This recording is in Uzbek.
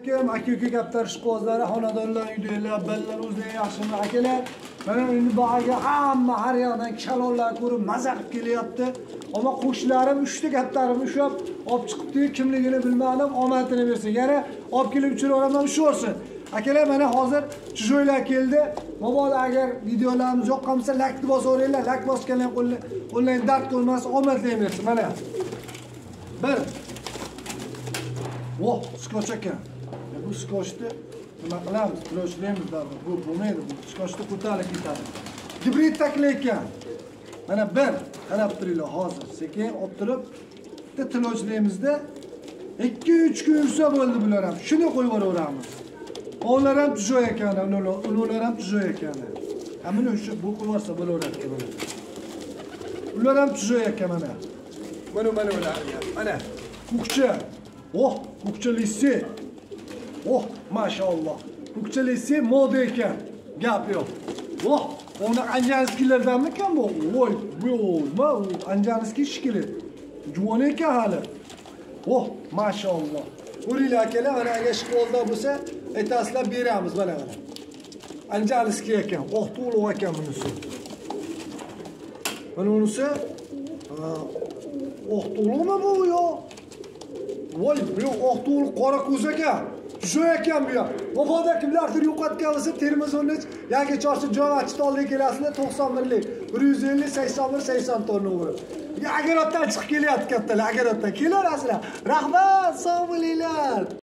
alaykum, aka-uka kaptar ishqibozlari, xonadonlar, uydagilar, ballar, o'zlari yaxshimi akalar? Mana endi bog'ga hamma har yoqdan kalonlar ko'rib maza qilib kelyapti. Ammo qo'shnilarim 3 ta kaptarim ushlab olib chiqibdi, kimligini bilmadim, omadini bersin. Yana olib kelib uchiraman, ushlasin. Akalar, mana hozir chujoylar keldi. Mabodo agar videolarimiz yoqqan bo'lsa, like bosaveringlar. Like bosganlar qo'llarni dard ko'rmas, omadli bersin. Mana. Bir. Voh, skoch ekan. Bu skochni nima qilamiz? Tilochlaymiz darrov. Bu bo'lmaydi. Bu skochni ko'tarib ketadi. Gibrid taklaykan. Mana bir, qarab turinglar hozir. Sekin olib turib, bitta tilochlaymizda 2-3 kun yursa bo'ldi bular ham. Shuni qo'yib yuboramiz. Onlar ham tujoy ekan, ular ham tujoy ekan. Mana o'sha bu qilsa bo'laveradi mana. Ular ham tujoy ekan mana. Mana ular. Mana kukcha. Oh, kukchalisi. Oh, maşallah. Kukchalisi moda ekan. Gap yo'q. Oh, ona anjanskilardanmi ekan bu? Voy, bu nima? Anjanski shikili. Juvon ekan hali. Oh, maşallah. O'ringlar akalar, mana agar ishqibozlar bo'lsa, aytasizlar beramiz mana. Anjanski ekan. Oh, to'liq ekan bunisi. Mana unisi oh, to'liqmi bu yo? Voy, bu oq to'liq qora ko'z ekan. Shu ekan bu. Mabodo kimlardir yo'qotgan bo'lsa, Termizning yangi chorsi jo'vachit oldiga kelasizlar 91 lik. 150 81 80 tonna o'g'ri. Agarotdan chiqib kelyapti kattalar, agarotdan kelarasizlar. Rahmat, sog' bo'linglar.